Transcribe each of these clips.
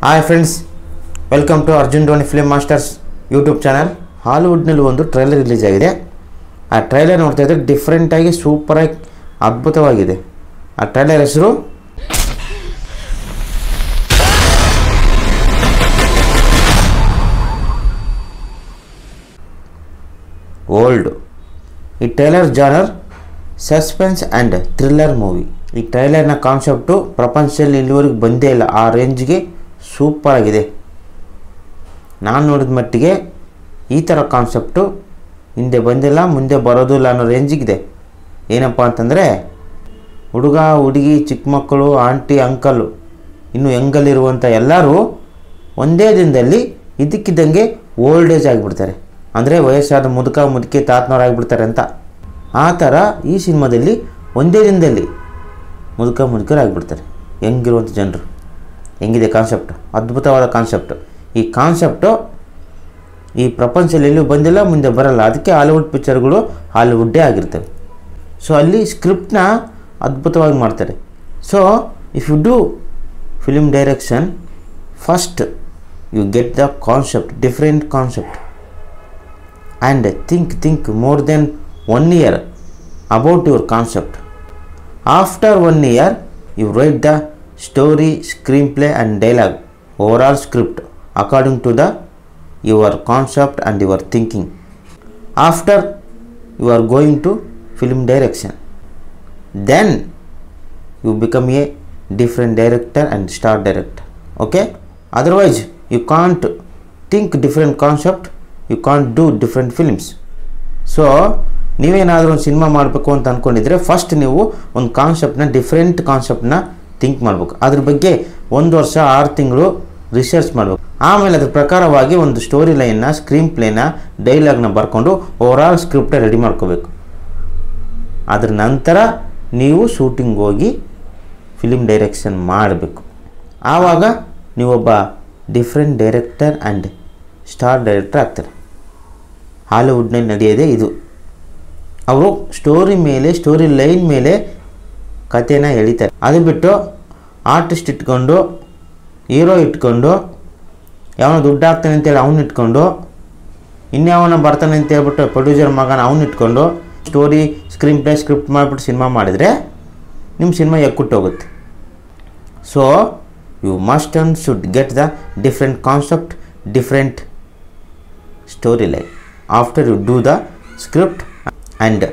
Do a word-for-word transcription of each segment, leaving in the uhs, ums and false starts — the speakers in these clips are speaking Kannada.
Hi friends, welcome to Arjun Dhoni film masters YouTube channel. ಹಾಲಿವುಡ್ನಲ್ಲಿ ಒಂದು ಟ್ರೈಲರ್ ರಿಲೀಸ್ ಆಗಿದೆ. ಆ ಟ್ರೈಲರ್ ನೋಡ್ತಾ ಇದ್ದರೆ ಡಿಫ್ರೆಂಟಾಗಿ ಸೂಪರಾಗಿ ಅದ್ಭುತವಾಗಿದೆ. ಆ ಟ್ರೈಲರ್ ಹೆಸರು ಓಲ್ಡ್. ಈ trailer genre suspense and thriller movie. ಈ ಟ್ರೈಲರ್ನ ಕಾನ್ಸೆಪ್ಟು ಪ್ರಪಂಚದಲ್ಲಿ ಇಲ್ಲಿವರೆಗೂ ಬಂದೇ ಇಲ್ಲ, ಆ ರೇಂಜ್ಗೆ ಸೂಪರ್ ಆಗಿದೆ. ನಾನು ನೋಡಿದ ಮಟ್ಟಿಗೆ ಈ ಥರ ಕಾನ್ಸೆಪ್ಟು ಹಿಂದೆ ಬಂದಿಲ್ಲ, ಮುಂದೆ ಬರೋದಿಲ್ಲ ಅನ್ನೋ ರೇಂಜಿಗಿದೆ. ಏನಪ್ಪ ಅಂತಂದರೆ, ಹುಡುಗ ಹುಡುಗಿ ಚಿಕ್ಕ ಮಕ್ಕಳು ಆಂಟಿ ಅಂಕಲು ಇನ್ನು ಯಂಗಲ್ಲಿರುವಂಥ ಎಲ್ಲರೂ ಒಂದೇ ದಿನದಲ್ಲಿ ಇದಕ್ಕಿದ್ದಂಗೆ ಓಲ್ಡ್ ಏಜ್ ಆಗಿಬಿಡ್ತಾರೆ. ಅಂದರೆ ವಯಸ್ಸಾದ ಮುದುಕ ಮುದುಕಿ ತಾತನವರಾಗಿಬಿಡ್ತಾರೆ ಅಂತ. ಆ ಥರ ಈ ಸಿನಿಮಾದಲ್ಲಿ ಒಂದೇ ದಿನದಲ್ಲಿ ಮುದುಕ ಮುದುಕರಾಗಿಬಿಡ್ತಾರೆ ಹೆಂಗಿರುವಂಥ ಜನರು. ಹೆಂಗಿದೆ ಕಾನ್ಸೆಪ್ಟು? ಅದ್ಭುತವಾದ ಕಾನ್ಸೆಪ್ಟು. ಈ ಕಾನ್ಸೆಪ್ಟು ಈ ಪ್ರಪಂಚದಲ್ಲಿ ಎಲ್ಲೂ ಬಂದಿಲ್ಲ, ಮುಂದೆ ಬರಲ್ಲ. ಅದಕ್ಕೆ ಹಾಲಿವುಡ್ ಪಿಕ್ಚರ್ಗಳು ಹಾಲಿವುಡ್ಡೇ ಆಗಿರ್ತವೆ. ಸೊ ಅಲ್ಲಿ ಸ್ಕ್ರಿಪ್ಟ್ನ ಅದ್ಭುತವಾಗಿ ಮಾಡ್ತಾರೆ. So if you do film direction, first you get the concept, different concept, and think think more then one year about your concept. After one year you write the story, screenplay and dialogue, overall script according to the your concept and your thinking. After you are going to film direction, then you become a different director and star director. Okay, otherwise you can't think different concept, you can't do different films. So ನೀವೇನಾದರೂ ಒಂದು ಸಿನಿಮಾ ಮಾಡಬೇಕು ಅಂತ ಅಂದ್ಕೊಂಡಿದ್ರೆ ಫಸ್ಟ್ ನೀವು ಒಂದು ಕಾನ್ಸೆಪ್ಟನ್ನ, ಡಿಫ್ರೆಂಟ್ ಕಾನ್ಸೆಪ್ಟನ್ನ ಥಿಂಕ್ ಮಾಡಬೇಕು. ಅದ್ರ ಬಗ್ಗೆ ಒಂದು ವರ್ಷ ಆರು ತಿಂಗಳು ರಿಸರ್ಚ್ ಮಾಡಬೇಕು. ಆಮೇಲೆ ಅದ್ರ ಪ್ರಕಾರವಾಗಿ ಒಂದು ಸ್ಟೋರಿ ಲೈನ್ನ, ಸ್ಕ್ರೀನ್ ಪ್ಲೇನ, ಡೈಲಾಗ್ನ ಬರ್ಕೊಂಡು ಓವರಾಲ್ ಸ್ಕ್ರಿಪ್ಟ ರೆಡಿ ಮಾಡ್ಕೋಬೇಕು. ಅದ್ರ ನಂತರ ನೀವು ಶೂಟಿಂಗ್ ಹೋಗಿ ಫಿಲಿಮ್ ಡೈರೆಕ್ಷನ್ ಮಾಡಬೇಕು. ಆವಾಗ ನೀವೊಬ್ಬ different director and star director ಆಗ್ತಾರೆ. ಹಾಲಿವುಡ್ನಲ್ಲಿ ನಡೆಯೋದೇ ಇದು. ಅವರು ಸ್ಟೋರಿ ಮೇಲೆ, ಸ್ಟೋರಿ ಲೈನ್ ಮೇಲೆ ಕಥೆನ ಎಳಿತಾರೆ. ಅದು ಬಿಟ್ಟು ಆರ್ಟಿಸ್ಟ್ ಇಟ್ಕೊಂಡು, ಹೀರೋ ಇಟ್ಕೊಂಡು, ಯಾವನೋ ದುಡ್ಡು ಹಾಕ್ತಾನೆ ಅಂತೇಳಿ ಅವ್ನು ಇಟ್ಕೊಂಡು, ಇನ್ಯಾವನ ಬರ್ತಾನೆ ಅಂತ ಹೇಳ್ಬಿಟ್ಟು ಪ್ರೊಡ್ಯೂಸರ್ ಮಗನ ಅವ್ನು ಇಟ್ಕೊಂಡು ಸ್ಟೋರಿ, ಸ್ಕ್ರೀನ್ ಪ್ಲೇ, ಸ್ಕ್ರಿಪ್ಟ್ ಮಾಡಿಬಿಟ್ಟು ಸಿನಿಮಾ ಮಾಡಿದರೆ ನಿಮ್ಮ ಸಿನಿಮಾ ಎಕ್ಕುಟ್ಟೋಗುತ್ತೆ. So you must and should get the different concept, different story line. After you do the script and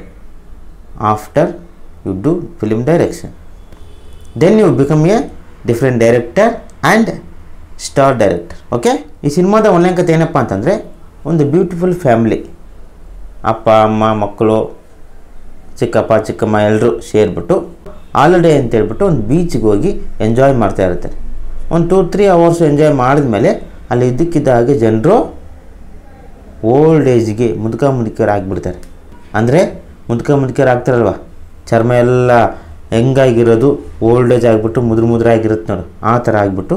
after you do film direction, then you become a different director and star director. Okay, ಈ ಸಿನಿಮಾದ ಒಳ್ಳೆಯ ಕಥೆ ಏನಪ್ಪ ಅಂತಂದರೆ, ಒಂದು ಬ್ಯೂಟಿಫುಲ್ ಫ್ಯಾಮಿಲಿ, ಅಪ್ಪ ಅಮ್ಮ ಮಕ್ಕಳು, ಚಿಕ್ಕಪ್ಪ ಚಿಕ್ಕಮ್ಮ ಎಲ್ಲರೂ ಸೇರಿಬಿಟ್ಟು ಹಾಲಿಡೇ ಅಂತೇಳ್ಬಿಟ್ಟು ಒಂದು ಬೀಚ್ಗೆ ಹೋಗಿ ಎಂಜಾಯ್ ಮಾಡ್ತಾ ಇರ್ತಾರೆ. ಒಂದು ಟೂ ತ್ರೀ ಅವರ್ಸ್ ಎಂಜಾಯ್ ಮಾಡಿದ್ಮೇಲೆ ಅಲ್ಲಿ ಇದ್ದಕ್ಕಿದ್ದ ಹಾಗೆ ಜನರು ಓಲ್ಡ್ ಏಜ್ಗೆ ಮುದುಕ ಮುದುಕರಾಗಿಬಿಡ್ತಾರೆ. ಅಂದರೆ ಮುದುಕ ಮುದುಕರಾಗ್ತಾರಲ್ವ, ಚರ್ಮ ಎಲ್ಲ ಹೆಂಗಾಗಿರೋದು ಓಲ್ಡ್ ಏಜ್ ಆಗಿಬಿಟ್ಟು ಮುದ್ರ ಮುದ್ರ ಆಗಿರುತ್ತೆ ನೋಡು, ಆ ಥರ ಆಗಿಬಿಟ್ಟು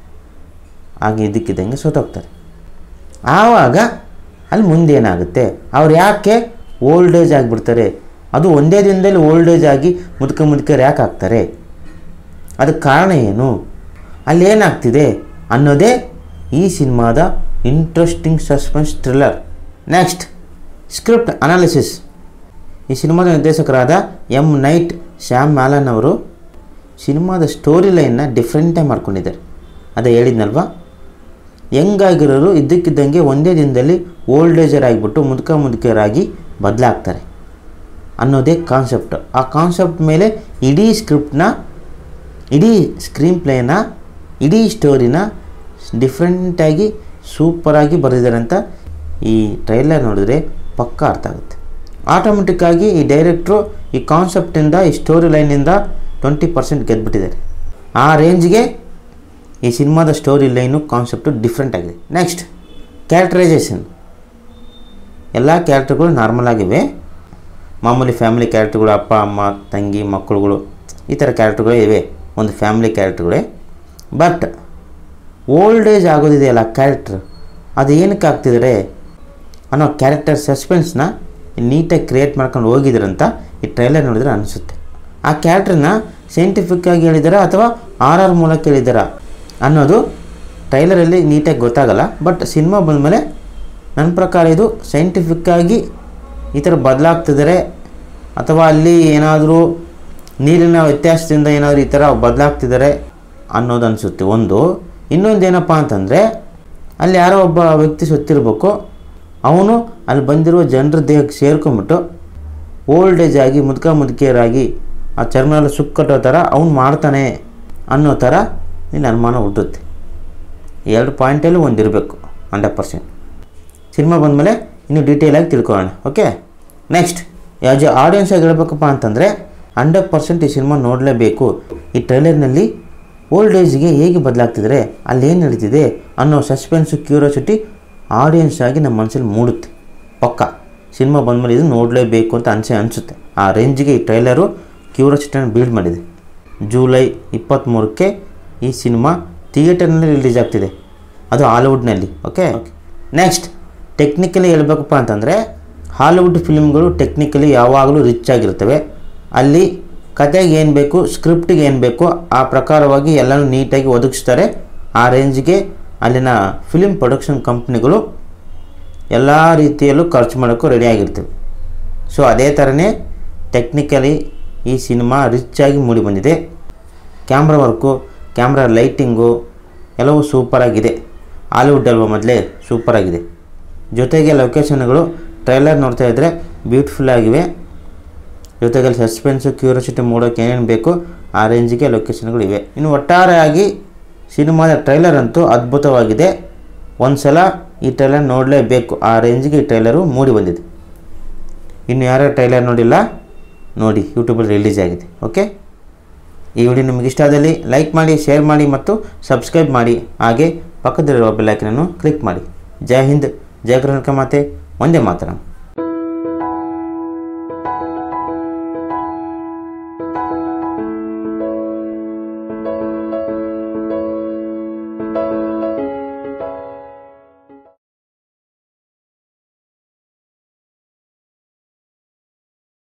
ಹಾಗೆ ಇದಕ್ಕಿದ್ದಂಗೆ ಸೋತೋಗ್ತಾರೆ. ಆವಾಗ ಅಲ್ಲಿ ಮುಂದೆ ಏನಾಗುತ್ತೆ, ಅವ್ರು ಯಾಕೆ ಓಲ್ಡ್ ಏಜ್ ಆಗಿಬಿಡ್ತಾರೆ, ಅದು ಒಂದೇ ದಿನದಲ್ಲಿ ಓಲ್ಡ್ ಏಜ್ ಆಗಿ ಮುದುಕ ಮುದುಕರು ಯಾಕೆ ಆಗ್ತಾರೆ, ಅದಕ್ಕೆ ಕಾರಣ ಏನು, ಅಲ್ಲಿ ಏನಾಗ್ತಿದೆ ಅನ್ನೋದೇ ಈ ಸಿನಿಮಾದ interesting suspense thriller. Next, script analysis. ಈ ಸಿನಿಮಾದ ನಿರ್ದೇಶಕರಾದ ಎಂ ನೈಟ್ ಶ್ಯಾಮ್ ಮ್ಯಾಲನ್ ಅವರು ಸಿನಿಮಾದ ಸ್ಟೋರಿ ಲೈನ್ನ ಡಿಫ್ರೆಂಟಾಗಿ ಮಾಡ್ಕೊಂಡಿದ್ದಾರೆ. ಅದೇ ಹೇಳಿದ್ನಲ್ವ, ಹೆಂಗಾಗಿರೋರು ಇದ್ದಕ್ಕಿದ್ದಂಗೆ ಒಂದೇ ದಿನದಲ್ಲಿ ಓಲ್ಡ್ ಏಜರ್ ಆಗಿಬಿಟ್ಟು ಮುದುಕ ಮುದುಕರಾಗಿ ಬದಲಾಗ್ತಾರೆ ಅನ್ನೋದೇ ಕಾನ್ಸೆಪ್ಟ್. ಆ ಕಾನ್ಸೆಪ್ಟ್ ಮೇಲೆ ಇಡೀ ಸ್ಕ್ರಿಪ್ಟ್ನ, ಇಡೀ ಸ್ಕ್ರೀನ್ ಪ್ಲೇನ, ಇಡೀ ಸ್ಟೋರಿನ ಡಿಫ್ರೆಂಟಾಗಿ ಸೂಪರಾಗಿ ಬರೆದಿದ್ದಾರೆ ಅಂತ ಈ ಟ್ರೈಲರ್ ನೋಡಿದ್ರೆ ಪಕ್ಕಾ ಅರ್ಥ ಆಗುತ್ತೆ. ಆಟೋಮೆಟಿಕ್ಕಾಗಿ ಈ ಡೈರೆಕ್ಟ್ರು ಈ ಕಾನ್ಸೆಪ್ಟಿಂದ, ಈ ಸ್ಟೋರಿ ಲೈನಿಂದ ಟ್ವೆಂಟಿ ಪರ್ಸೆಂಟ್ ಗೆದ್ದುಬಿಟ್ಟಿದ್ದಾರೆ. ಆ ರೇಂಜ್ಗೆ ಈ ಸಿನಿಮಾದ ಸ್ಟೋರಿ ಲೈನು, ಕಾನ್ಸೆಪ್ಟು ಡಿಫ್ರೆಂಟ್ ಆಗಿದೆ. Next, characterization. ಎಲ್ಲ ಕ್ಯಾರೆಕ್ಟರ್ಗಳು ನಾರ್ಮಲ್ ಆಗಿವೆ, ಮಾಮೂಲಿ ಫ್ಯಾಮಿಲಿ ಕ್ಯಾರೆಕ್ಟರ್ಗಳು, ಅಪ್ಪ ಅಮ್ಮ ತಂಗಿ ಮಕ್ಕಳುಗಳು, ಈ ಥರ ಕ್ಯಾರೆಕ್ಟರ್ಗಳೇ ಇವೆ, ಒಂದು ಫ್ಯಾಮಿಲಿ ಕ್ಯಾರೆಕ್ಟರ್ಗಳೇ. ಬಟ್ ಓಲ್ಡ್ ಏಜ್ ಆಗೋದಿದೆಯಲ್ಲ ಕ್ಯಾರೆಕ್ಟ್ರ್, ಅದು ಏನಕ್ಕೆ ಆಗ್ತಿದ್ದಾರೆ ಅನ್ನೋ ಕ್ಯಾರೆಕ್ಟರ್ ಸಸ್ಪೆನ್ಸ್ನ ನೀಟಾಗಿ ಕ್ರಿಯೇಟ್ ಮಾಡ್ಕೊಂಡು ಹೋಗಿದ್ರಂತ ಈ ಟ್ರೈಲರ್ ನೋಡಿದ್ರೆ ಅನಿಸುತ್ತೆ. ಆ ಕ್ಯಾರೆಕ್ಟ್ರನ್ನ ಸೈಂಟಿಫಿಕ್ಕಾಗಿ ಹೇಳಿದಾರ ಅಥವಾ ಆರ್ ಆರ್ ಮೂಲಕ ಹೇಳಿದಾರ ಅನ್ನೋದು ಟ್ರೈಲರಲ್ಲಿ ನೀಟಾಗಿ ಗೊತ್ತಾಗಲ್ಲ. ಬಟ್ ಸಿನಿಮಾ ಬಂದಮೇಲೆ ನನ್ನ ಪ್ರಕಾರ ಇದು ಸೈಂಟಿಫಿಕ್ಕಾಗಿ ಈ ಥರ ಬದಲಾಗ್ತಿದ್ದಾರೆ ಅಥವಾ ಅಲ್ಲಿ ಏನಾದರೂ ನೀರಿನ ವ್ಯತ್ಯಾಸದಿಂದ ಏನಾದರೂ ಈ ಥರ ಬದಲಾಗ್ತಿದ್ದಾರೆ ಅನ್ನೋದು ಅನಿಸುತ್ತೆ ಒಂದು. ಇನ್ನೊಂದು ಏನಪ್ಪ ಅಂತಂದರೆ ಅಲ್ಲಿ ಯಾರೋ ಒಬ್ಬ ವ್ಯಕ್ತಿ ಸತ್ತಿರಬೇಕು, ಅವನು ಅಲ್ಲಿ ಬಂದಿರುವ ಜನರ ದೇಹಕ್ಕೆ ಸೇರ್ಕೊಂಬಿಟ್ಟು ಓಲ್ಡ್ ಏಜ್ ಆಗಿ ಮುದುಕ ಮುದುಕಿಯರಾಗಿ ಆ ಚರ್ಮನೆಲ್ಲ ಸುಕ್ಕಟ್ಟೋ ಥರ ಅವ್ನು ಮಾಡ್ತಾನೆ ಅನ್ನೋ ಥರ ಇಲ್ಲಿ ಅನುಮಾನ ಹುಟ್ಟುತ್ತೆ. ಎರಡು ಪಾಯಿಂಟಲ್ಲೂ ಒಂದು ಇರಬೇಕು ಹಂಡ್ರೆಡ್ ಪರ್ಸೆಂಟ್. ಸಿನಿಮಾ ಬಂದಮೇಲೆ ಇನ್ನೂ ಡೀಟೇಲಾಗಿ ತಿಳ್ಕೊಳ್ಳೋಣ. ಓಕೆ, ನೆಕ್ಸ್ಟ್ ಯಾವ್ದು ಆಡಿಯನ್ಸ್ ಆಗಿ ಹೇಳ್ಬೇಕಪ್ಪ ಅಂತಂದರೆ ಹಂಡ್ರೆಡ್ ಪರ್ಸೆಂಟ್ ಈ ಸಿನಿಮಾ ನೋಡಲೇಬೇಕು. ಈ ಟ್ರೈಲರ್ನಲ್ಲಿ ಓಲ್ಡ್ ಏಜ್ಗೆ ಹೇಗೆ ಬದಲಾಗ್ತಿದ್ದಾರೆ, ಅಲ್ಲಿ ಏನು ನಡೀತಿದೆ ಅನ್ನೋ ಸಸ್ಪೆನ್ಸು ಕ್ಯೂರಿಯಾಸಿಟಿ ಆಡಿಯನ್ಸ್ ಆಗಿ ನಮ್ಮ ಮನಸ್ಸಲ್ಲಿ ಮೂಡುತ್ತೆ. ಪಕ್ಕ ಸಿನಿಮಾ ಬಂದಮೇಲೆ ಇದು ನೋಡಲೇಬೇಕು ಅಂತ ಅನಿಸೆ ಅನಿಸುತ್ತೆ. ಆ ರೇಂಜಿಗೆ ಈ ಟ್ರೈಲರು ಕ್ಯೂರಿಯಾಸಿಟಿಯನ್ನು ಬಿಲ್ಡ್ ಮಾಡಿದೆ. ಜೂಲೈ ಇಪ್ಪತ್ತ್ಮೂರಕ್ಕೆ ಈ ಸಿನಿಮಾ ಥಿಯೇಟರ್ನಲ್ಲಿ ರಿಲೀಸ್ ಆಗ್ತಿದೆ, ಅದು ಹಾಲಿವುಡ್ನಲ್ಲಿ. ಓಕೆ ನೆಕ್ಸ್ಟ್ ಟೆಕ್ನಿಕಲಿ ಹೇಳ್ಬೇಕಪ್ಪ ಅಂತಂದರೆ ಹಾಲಿವುಡ್ ಫಿಲ್ಮ್ಗಳು ಟೆಕ್ನಿಕಲಿ ಯಾವಾಗಲೂ ರಿಚ್ ಆಗಿರ್ತವೆ. ಅಲ್ಲಿ ಕತೆಗೆ ಏನು ಬೇಕು, ಸ್ಕ್ರಿಪ್ಟಿಗೆ ಏನು ಬೇಕು ಆ ಪ್ರಕಾರವಾಗಿ ಎಲ್ಲನೂ ನೀಟಾಗಿ ಒದಗಿಸ್ತಾರೆ. ಆ ರೇಂಜ್ಗೆ ಅಲ್ಲಿನ ಫಿಲ್ಮ್ ಪ್ರೊಡಕ್ಷನ್ ಕಂಪ್ನಿಗಳು ಎಲ್ಲ ರೀತಿಯಲ್ಲೂ ಖರ್ಚು ಮಾಡೋಕ್ಕೂ ರೆಡಿಯಾಗಿರ್ತವೆ. ಸೊ ಅದೇ ಥರನೇ ಟೆಕ್ನಿಕಲಿ ಈ ಸಿನಿಮಾ ರಿಚ್ಚಾಗಿ ಮೂಡಿ ಬಂದಿದೆ. ಕ್ಯಾಮ್ರಾ ವರ್ಕು, ಕ್ಯಾಮ್ರಾ ಲೈಟಿಂಗು ಎಲ್ಲವೂ ಸೂಪರಾಗಿದೆ. ಹಾಲಿವುಡ್ ಅಲ್ವಾ ಮೊದಲೇ ಸೂಪರಾಗಿದೆ. ಜೊತೆಗೆ ಲೊಕೇಶನ್ಗಳು ಟ್ರೈಲರ್ ನೋಡ್ತಾ ಇದ್ದರೆ ಬ್ಯೂಟಿಫುಲ್ ಆಗಿವೆ. ಜೊತೆಗೆ ಸಸ್ಪೆನ್ಸು ಕ್ಯೂರಿಯಾಸಿಟಿ ಮೂಡೋಕ್ಕೆ ಏನೇನು ಬೇಕು ಆ ರೇಂಜಿಗೆ ಲೊಕೇಶನ್ಗಳು ಇವೆ. ಇನ್ನು ಒಟ್ಟಾರೆಯಾಗಿ ಸಿನಿಮಾದ ಟ್ರೈಲರ್ ಅಂತೂ ಅದ್ಭುತವಾಗಿದೆ. ಒಂದು ಸಲ ಈ ಟ್ರೈಲರ್ ನೋಡಲೇಬೇಕು, ಆ ರೇಂಜಿಗೆ ಈ ಟ್ರೈಲರು ಮೂಡಿ ಬಂದಿದೆ. ಇನ್ನು ಯಾರ್ಯಾರು ಟ್ರೈಲರ್ ನೋಡಿಲ್ಲ ನೋಡಿ, ಯೂಟ್ಯೂಬಲ್ಲಿ ರಿಲೀಸ್ ಆಗಿದೆ. ಓಕೆ, ಈ ವಿಡಿಯೋ ನಿಮಗೆ ಇಷ್ಟ ಆದಲ್ಲಿ ಲೈಕ್ ಮಾಡಿ, ಶೇರ್ ಮಾಡಿ ಮತ್ತು ಸಬ್ಸ್ಕ್ರೈಬ್ ಮಾಡಿ. ಹಾಗೆ ಪಕ್ಕದಲ್ಲಿರುವ ಬೆಲ್ ಐಕನನ್ನು ಕ್ಲಿಕ್ ಮಾಡಿ. ಜೈ ಹಿಂದ್, ಜೈ ಕರ್ನಾಟಕ ಮಾತೆ, ಒಂದೇ ಮಾತರಂ.